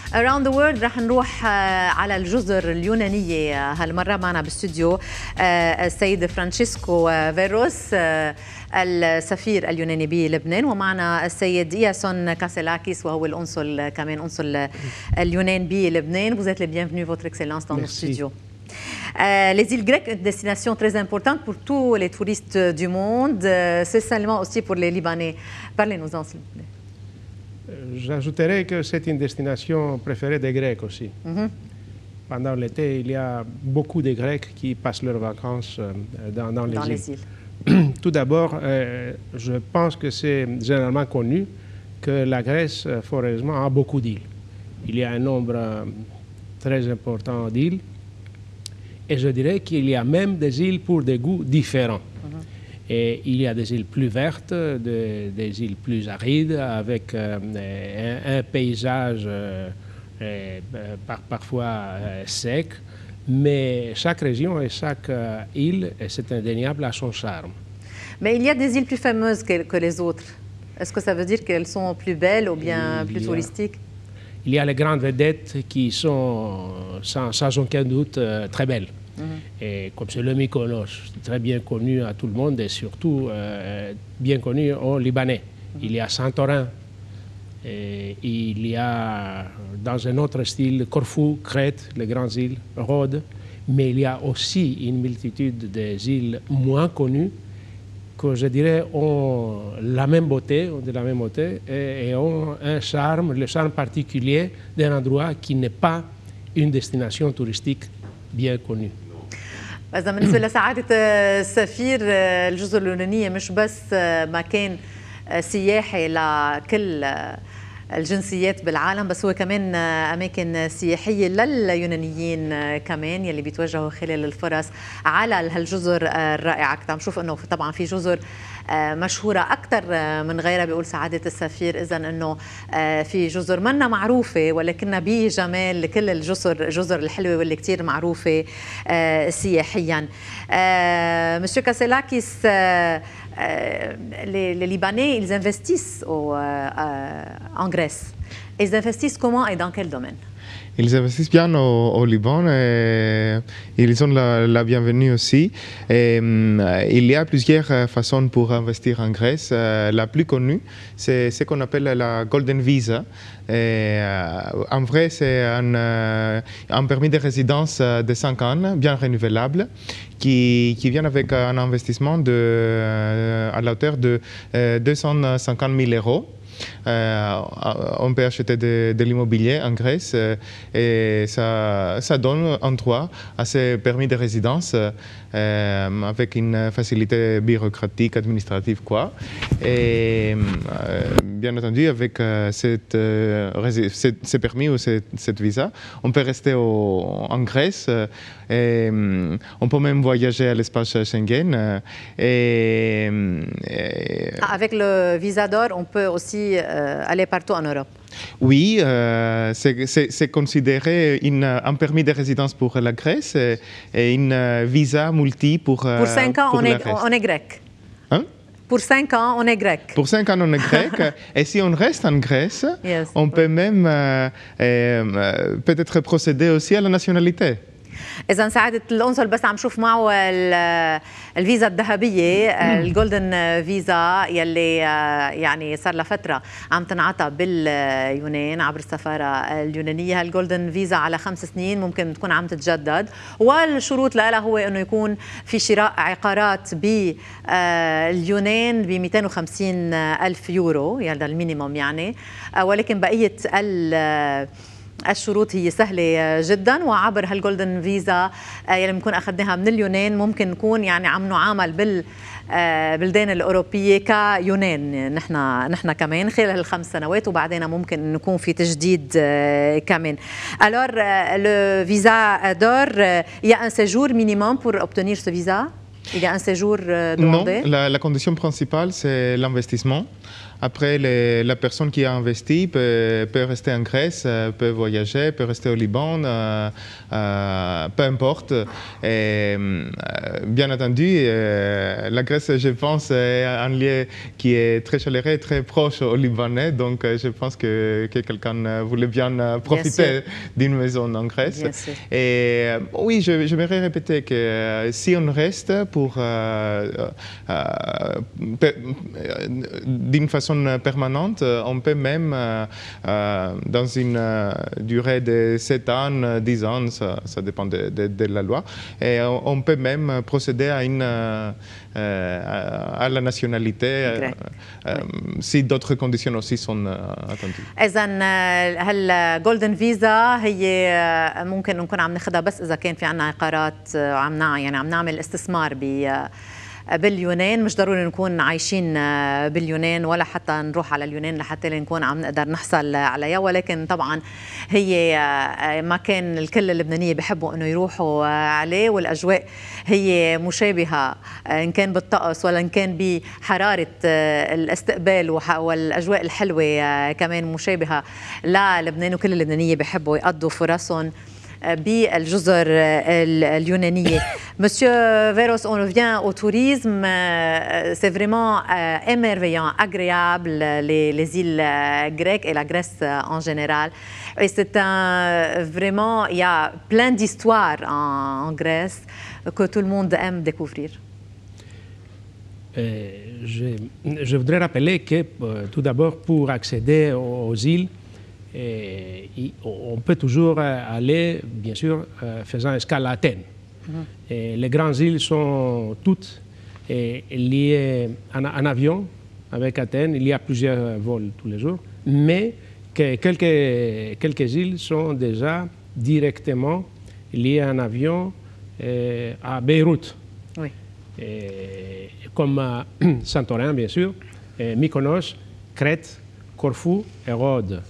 Around the world رح نروح على الجزر اليونانية. هالمرة معنا باستوديو السيد فرانشيسكو فيروس السفير اليوناني بلبنان، ومعنا السيد إياسون كاسيلاكيس وهو القنصل كمان قنصل اليونان بلبنان. Vous êtes les bienvenus, votre excellence, dans nos studios. Les îles grecques, une destination très importante pour tous les touristes du monde, c'est seulement aussi pour les Libanais. Parlez-nous-en, s'il vous plaît. J'ajouterais que c'est une destination préférée des Grecs aussi. Pendant l'été, il y a beaucoup de Grecs qui passent leurs vacances dans les îles. Tout d'abord, je pense que c'est généralement connu que la Grèce, fort heureusement, a beaucoup d'îles. Il y a un nombre très important d'îles. Et je dirais qu'il y a même des îles pour des goûts différents. Et il y a des îles plus vertes, des îles plus arides, avec un paysage parfois sec. Mais chaque région et chaque île, c'est indéniable, à son charme. Mais il y a des îles plus fameuses que les autres. Est-ce que ça veut dire qu'elles sont plus belles ou bien plus touristiques? Il y a les grandes vedettes qui sont sans aucun doute très belles. Et comme c'est le Mykonos, très bien connu à tout le monde et surtout bien connu aux Libanais. Il y a Santorin, et il y a dans un autre style Corfou, Crète, les grandes îles, Rhodes, mais il y a aussi une multitude des îles moins connues que je dirais ont la même beauté, et ont un charme, le charme particulier d'un endroit qui n'est pas une destination touristique bien connue. إذا بالنسبة لسعادة السفير، الجزر اليونانية مش بس مكان سياحي لكل الجنسيات بالعالم، بس هو كمان أماكن سياحية لليونانيين كمان يلي بيتوجهوا خلال الفرص على هالجزر الرائعة. كنت عم نشوف إنه طبعا في جزر مشهورة أكثر من غيرها، بيقول سعادة السفير إذن إنه في جزر منا معروفة ولكنها بجمال كل الجزر الحلوة واللي كتير معروفة سياحيا. Monsieur Kasselakis, les Libanais, ils investissent en Grèce. Ils investissent comment et dans quel domaine? Ils investissent bien au Liban et ils ont la bienvenue aussi. Et, il y a plusieurs façons pour investir en Grèce. La plus connue, c'est ce qu'on appelle la Golden Visa. Et, en vrai, c'est un permis de résidence de 5 ans, bien renouvelable, qui vient avec un investissement à la hauteur de 250 000 €. On peut acheter de l'immobilier en Grèce et ça donne un droit à ce permis de résidence avec une facilité bureaucratique, administrative, quoi. Et bien entendu, avec ce permis ou cette visa, on peut rester en Grèce et on peut même voyager à l'espace Schengen. Avec le visa d'or, on peut aussi aller partout en Europe. Oui, c'est considéré un permis de résidence pour la Grèce et une visa multi pour 5 ans, pour on est grec. Hein? Pour 5 ans, on est grec. Pour 5 ans, on est grec. Et si on reste en Grèce, on peut même peut-être procéder aussi à la nationalité. إذا سعادة القنصل بس عم شوف معه الفيزا الذهبية، الجولدن فيزا يلي يعني صار لها فترة عم تنعطى باليونان عبر السفارة اليونانية. هالجولدن فيزا على 5 سنين ممكن تكون عم تتجدد، والشروط لها هو إنه يكون في شراء عقارات باليونان ب 250 ألف يورو، يعني المينيموم يعني، ولكن بقية الشروط هي سهلة جدا. وعبر هالجولدن فيزا يلي بنكون أخذناها من اليونان ممكن نكون يعني عم نعامل بالبلدان الأوروبية كيونان نحن كمان خلال ال5 سنوات، وبعدين ممكن نكون في تجديد كمان. Alors le visa d'or, il y a un séjour minimum pour obtenir ce visa? Il y a un séjour demandé? Non, la condition principale c'est l'investissement. après, la personne qui a investi peut rester en Grèce, peut voyager, peut rester au Liban, peu importe. Et, bien entendu, la Grèce, je pense, est un lieu qui est très chaleureux, très proche aux Libanais. Donc, je pense que quelqu'un voulait bien profiter d'une maison en Grèce. Et oui, j'aimerais répéter que si on reste d'une façon permanente, on peut même, dans une durée de 7 ans, 10 ans, ça dépend de la loi, et on peut même procéder à la nationalité si d'autres conditions aussi sont attendues. إذا هالجولدن فيزا هي ممكن نكون عم ناخذها بس إذا كان في عنا عقارات وعم عم نعمل استثمار باليونان. مش ضروري نكون عايشين باليونان ولا حتى نروح على اليونان لحتى نكون عم نقدر نحصل عليها، ولكن طبعا هي مكان الكل اللبنانية بيحبوا انه يروحوا عليه، والاجواء هي مشابهة ان كان بالطقس ولا ان كان بحرارة الاستقبال، والاجواء الحلوة كمان مشابهة للبنان، وكل اللبنانية بيحبوا يقضوا فرصهم بالجزر اليونانية. Monsieur Veros, on revient au tourisme. C'est vraiment émerveillant, agréable, les îles grecques et la Grèce en général. Et c'est vraiment, il y a plein d'histoires en Grèce que tout le monde aime découvrir. Je voudrais rappeler que tout d'abord, pour accéder aux îles, on peut toujours aller, bien sûr, faisant escale à Athènes. Et les grandes îles sont toutes liées en avion avec Athènes. Il y a plusieurs vols tous les jours, mais quelques îles sont déjà directement liées en avion à Beyrouth. Oui. Comme Santorin, bien sûr, Mykonos, Crète, Corfou et Rhodes.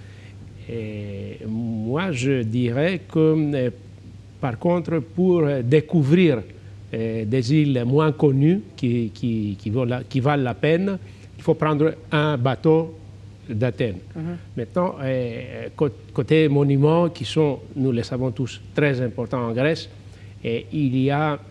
Et moi, je dirais que, par contre, pour découvrir des îles moins connues qui valent la peine, il faut prendre un bateau d'Athènes. Maintenant, côté monuments, qui sont, nous le savons tous, très importants en Grèce, et il y a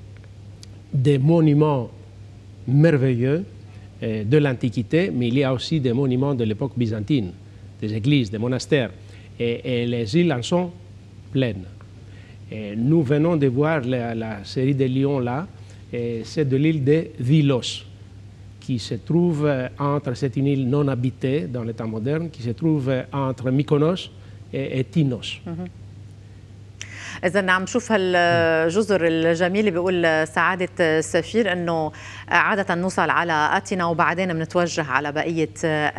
des monuments merveilleux de l'Antiquité, mais il y a aussi des monuments de l'époque byzantine, des églises, des monastères, et les îles en sont pleines. Et nous venons de voir la série de lions là, et c'est de l'île de Vilos, qui se trouve entre, c'est une île non habitée dans le temps moderne, qui se trouve entre Mykonos et Tinos. إذا عم نشوف هالجزر الجميلة، بيقول سعادة السفير إنه عادة نوصل على أتينا وبعدين بنتوجه على بقية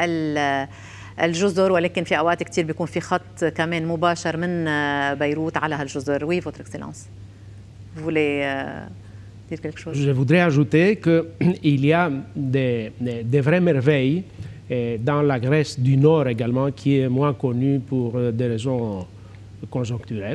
الجزر، ولكن في أوقات كتير بيكون في خط كمان مباشر من بيروت على هالجزر. Oui, votre excellence. Vous voulez dire quelque chose? Je voudrais ajouter qu'il y a des vraies merveilles dans la Grèce du Nord également, qui est moins connue pour des raisons conjoncturelles.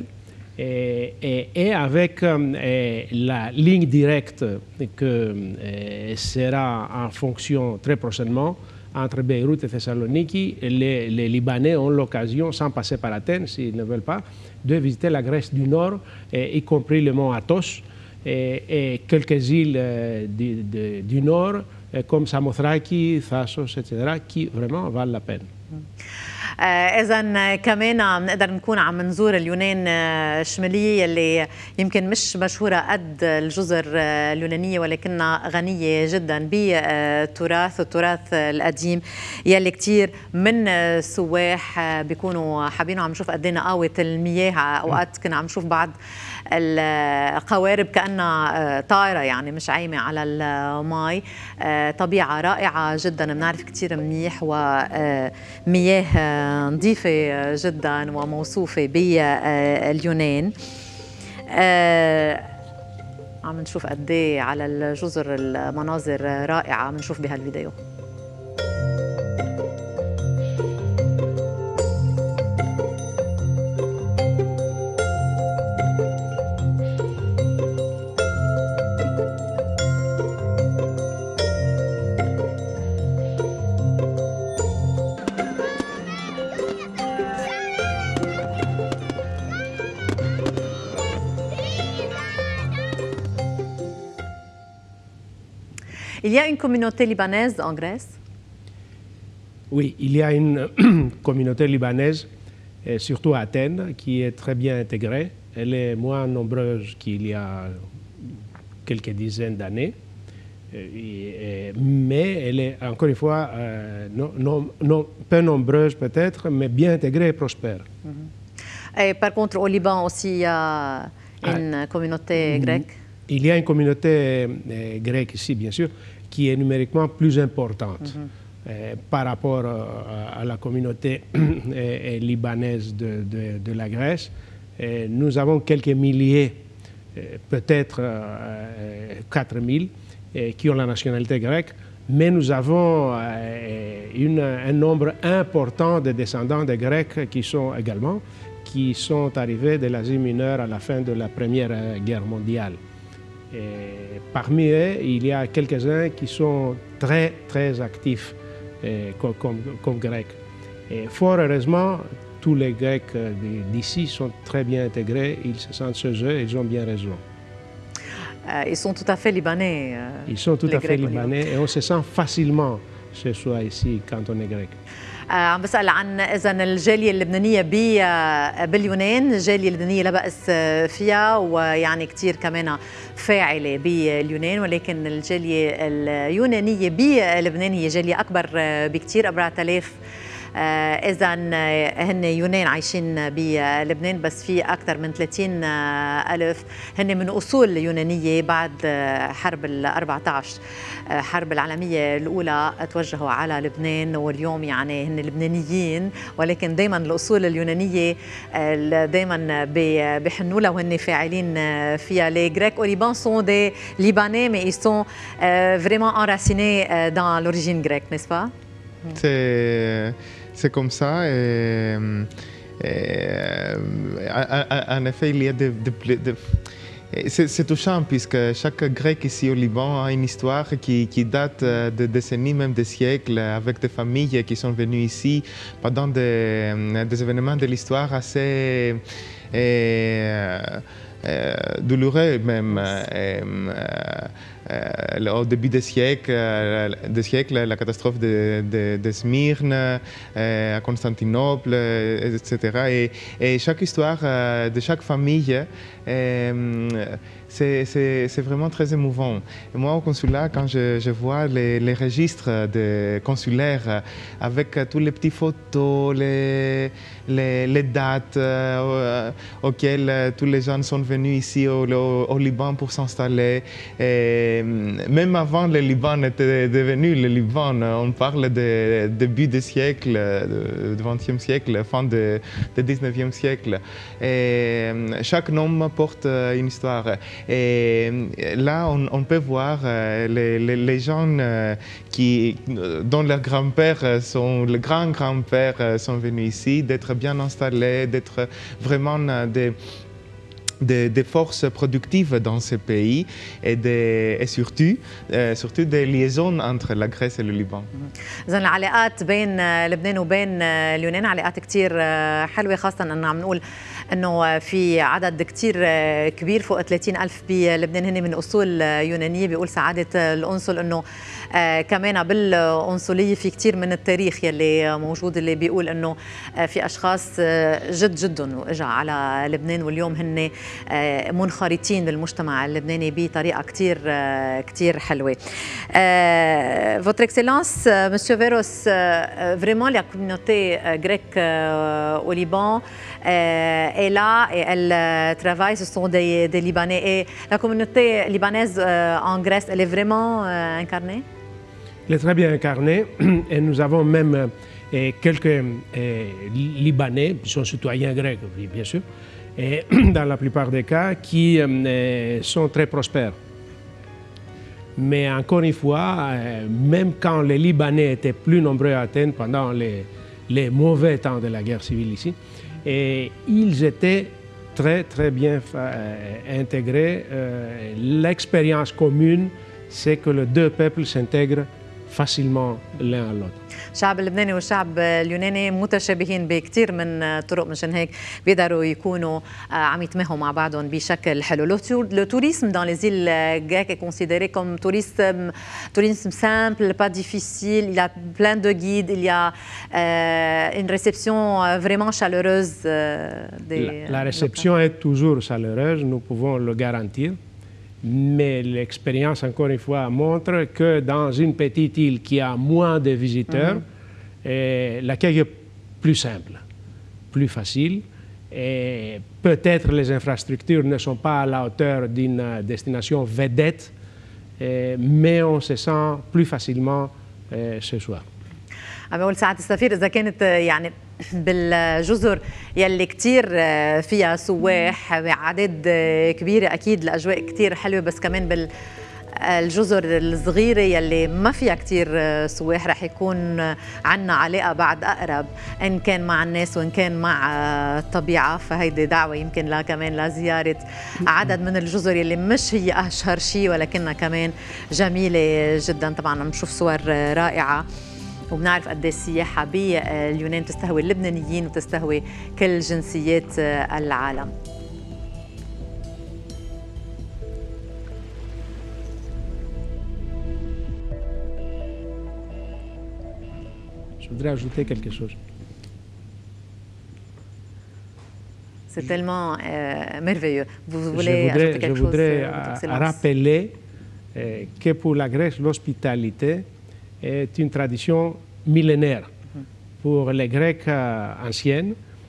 Et avec la ligne directe que sera en fonction très prochainement entre Beyrouth et Thessaloniki, les Libanais ont l'occasion, sans passer par Athènes s'ils ne veulent pas, de visiter la Grèce du Nord, y compris le mont Athos et quelques îles du Nord, comme Samothraki, Thassos, etc., qui vraiment valent la peine. إذا كمان بنقدر نكون عم نزور اليونان الشمالية اللي يمكن مش مشهورة قد الجزر اليونانية، ولكنها غنية جدا بالتراث القديم، يلي كتير من السواح بيكونوا حابين عم نشوف قد ايه نقاوة المياه. اوقات كنا عم نشوف بعض القوارب كأنها طائرة، يعني مش عايمة على الماء. طبيعة رائعة جدا، بنعرف كتير منيح، ومياه نظيفة جدا وموصوفة باليونان. عم نشوف قد ايه على الجزر المناظر رائعة بنشوف بهالفيديو. Il y a une communauté libanaise en Grèce? Oui, il y a une communauté libanaise, et surtout à Athènes, qui est très bien intégrée. Elle est moins nombreuse qu'il y a quelques dizaines d'années, mais elle est, encore une fois, peu nombreuse peut-être, mais bien intégrée et prospère. Et par contre, au Liban aussi, il y a une communauté grecque? Il y a une communauté grecque ici, bien sûr, qui est numériquement plus importante par rapport à la communauté libanaise de la Grèce. Nous avons quelques milliers, peut-être 4000, qui ont la nationalité grecque, mais nous avons un nombre important de descendants de Grecs qui sont arrivés de l'Asie mineure à la fin de la Première Guerre mondiale. Et parmi eux, il y a quelques-uns qui sont très, très actifs comme Grecs. Et fort heureusement, tous les Grecs d'ici sont très bien intégrés, ils se sentent chez eux, ils ont bien raison. Ils sont tout à fait libanais. Ils sont tout à fait libanais et on se sent facilement chez soi ici quand on est grec. عم بسأل عن إذا الجالية اللبنانية باليونان الجالية اللبنانية لا بأس فيها ويعني كتير كمان فاعلة باليونان ولكن الجالية اليونانية بلبنان هي جالية أكبر بكتير 4000 إذا هن يونان عايشين بلبنان بس في أكثر من 30,000 هن من أصول يونانية بعد حرب ال14 حرب العالمية الأولى توجهوا على لبنان واليوم يعني هن لبنانيين ولكن دايما الأصول اليونانية دايما بحنوا لها وهن فاعلين فيها. Les Grecs au Liban sont des Libanais mais ils sont vraiment enracinés dans l'origine grecque, n'est-ce pas? C'est comme ça. En effet, il y a c'est touchant puisque chaque Grec ici au Liban a une histoire qui date de décennies, même des siècles, avec des familles qui sont venues ici pendant des événements de l'histoire assez douloureux même. Au début des siècles, la catastrophe de Smyrne, à Constantinople, etc. Et chaque histoire de chaque famille, c'est vraiment très émouvant. Et moi, au consulat, quand je vois les registres consulaires avec toutes les petites photos, les dates auxquelles tous les gens sont venus ici au Liban pour s'installer, même avant le Liban était devenu le Liban, on parle de début du siècle, du XXe siècle, fin du XIXe siècle. Et chaque nom porte une histoire. Et là, on peut voir les gens dont leurs grands-pères les grands-grands-pères sont venus ici, d'être bien installés, d'être vraiment des forces productives dans ce pays et surtout des liaisons entre la Grèce et le Liban. إذن العلاقات بين لبنان وبين اليونان علاقات كتير حلوة خاصة أنه عم نقول أنه في عدد كتير كبير فوق 30,000 بلبنان هن من أصول يونانية. بيقول سعادة القنصل أنه كمان بالقنصلية في كتير من التاريخ يلي موجود اللي بيقول أنه في أشخاص جدهم وإجا على لبنان واليوم هن منخرطين بالمجتمع اللبناني بطريقة كتير حلوة. Votre Excellence, Monsieur Verros, vraiment la communauté grecque au Liban est là et elle travaille, ce sont des Libanais. Et la communauté libanaise en Grèce, elle est vraiment incarnée? Elle est très bien incarnée et nous avons même quelques Libanais, qui sont citoyens grecs, bien sûr, et dans la plupart des cas, qui sont très prospères. Mais encore une fois, même quand les Libanais étaient plus nombreux à Athènes pendant les mauvais temps de la guerre civile ici, et ils étaient très très bien intégrés. L'expérience commune, c'est que les deux peuples s'intègrent facilement l'un à l'autre. الشعب اللبناني والشعب اليوناني متشابهين بكثير من طرق، مشان هيك بيقدروا يكونوا عم يتماهوا مع بعضهم بشكل حلو. Le tourisme dans les îles grecques est considéré comme tourisme simple, pas difficile. Il y a plein de guides, il y a une réception vraiment chaleureuse. La réception est toujours chaleureuse, nous pouvons le garantir. Mais l'expérience, encore une fois, montre que dans une petite île qui a moins de visiteurs, l'accueil est plus simple, plus facile. Et peut-être les infrastructures ne sont pas à la hauteur d'une destination vedette, mais on se sent plus facilement ce soir. عم بقول سعادة السفير إذا كانت يعني بالجزر يلي كتير فيها سواح بأعداد كبيرة، أكيد الأجواء كتير حلوة، بس كمان بالجزر الصغيرة يلي ما فيها كتير سواح رح يكون عنا علاقة بعد أقرب، إن كان مع الناس وإن كان مع الطبيعة. فهيدي دعوة يمكن لا كمان لزيارة عدد من الجزر يلي مش هي أشهر شيء ولكنها كمان جميلة جدا. طبعا عم نشوف صور رائعة، وبنعرف قد ايه السياحه باليونان تستهوي اللبنانيين وتستهوي كل جنسيات العالم. Je voudrais ajouter quelque chose. C'est tellement merveilleux. Vous voulez ajouter quelque chose? Je voudrais rappeler que pour la Grèce, l'hospitalité est une tradition millénaire. Pour les Grecs anciens,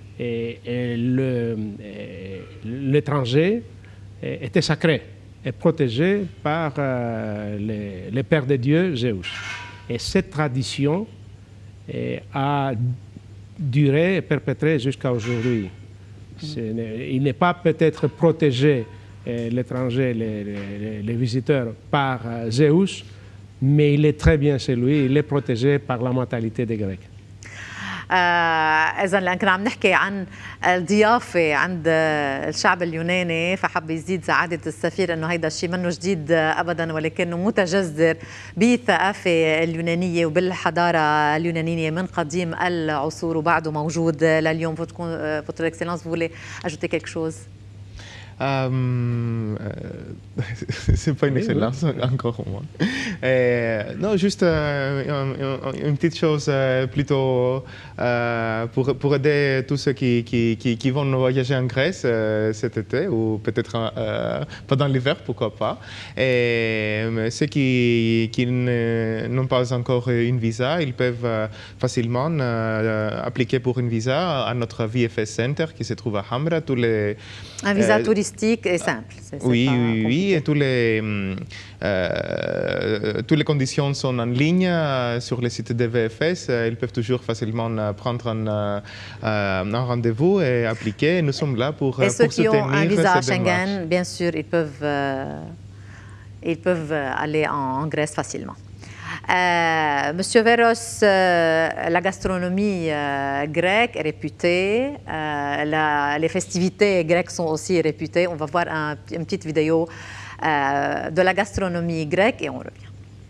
l'étranger était sacré et protégé par le père de Dieu, Zeus. Et cette tradition a duré et perpétré jusqu'à aujourd'hui. Il n'est pas peut-être protégé, l'étranger, les visiteurs, par Zeus, mais il est très bien chez lui, il est protégé par la mentalité des Grecs. إذا لأن كنا عم نحكي عن الضيافة عند الشعب اليوناني، فحب يزيد سعادة السفير إنه هيدا الشيء منه جديد أبدا، ولكنه متجذر بالثقافة اليونانية وبالحضارة اليونانية من قديم العصور وبعده موجود لليوم. Votre Excellence, vous voulez ajouter quelque chose? C'est pas une excellence, encore au moins. Non, juste une petite chose plutôt pour aider tous ceux qui vont voyager en Grèce cet été, ou peut-être pendant l'hiver, pourquoi pas. Et ceux qui n'ont pas encore une visa, ils peuvent facilement appliquer pour une visa à notre VFS Center qui se trouve à Hamra. Un visa touristique et simple. Oui, et toutes les conditions sont en ligne sur le site de VFS. Ils peuvent toujours facilement prendre un rendez-vous et appliquer. Nous sommes là pour soutenir cette démarche. Et ceux qui ont un visa Schengen, bien sûr, ils peuvent aller en Grèce facilement. Monsieur Verros, la gastronomie grecque est réputée, les festivités grecques sont aussi réputées. On va voir une petite vidéo de la gastronomie grecque et on revient.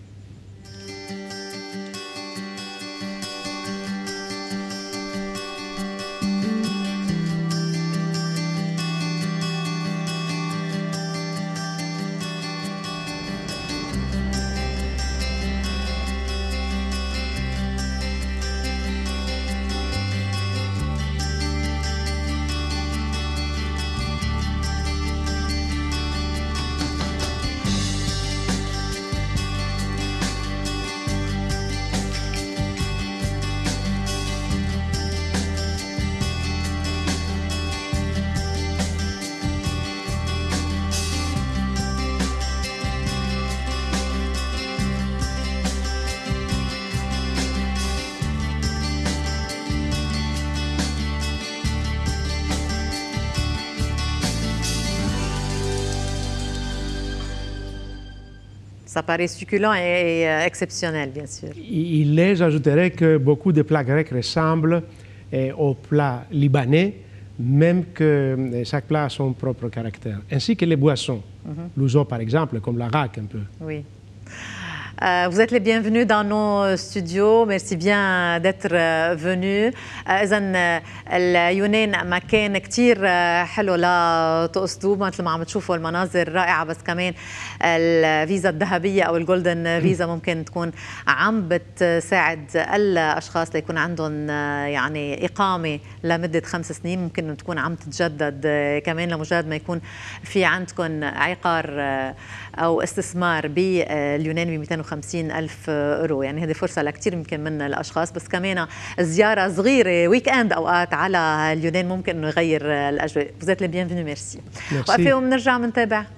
Ça paraît succulent et exceptionnel, bien sûr. Il les ajouterait que beaucoup de plats grecs ressemblent aux plats libanais, même que chaque plat a son propre caractère, ainsi que les boissons. L'ouzo, par exemple, comme l'arak un peu. Oui. Vous êtes les bienvenus dans nos studios. Merci bien d'être venus. إذا اليونان مكان كتير حلو لتقصدوه، مثل ما عم تشوفوا المناظر رائعة، بس كمان الفيزا الذهبية أو الجولدن فيزا ممكن تكون عم بتساعد الأشخاص ليكون عندهم يعني إقامة لمدة 5 سنين، ممكن تكون عم تتجدد كمان لمجرد ما يكون في عندكم عقار أو استثمار باليونان ب 250,000 يورو. يعني هذه فرصة لكثير يمكن من الأشخاص، بس كمان زيارة صغيرة ويك اند أوقات على اليونان ممكن إنه يغير الأجواء. Vous êtes les bienvenus. Merci. وقفة وبنرجع بنتابع.